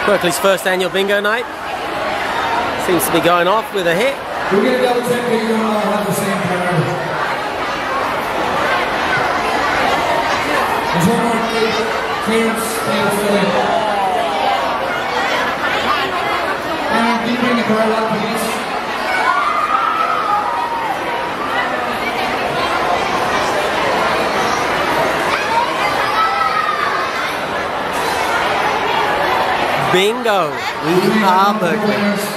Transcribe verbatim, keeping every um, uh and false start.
Berkeley's first annual bingo night seems to be going off with a hit. We're going to double check that you don't all have the same card. There's one more clearance table filling. And can you bring the card up, please? Bingo! We are Berkeley.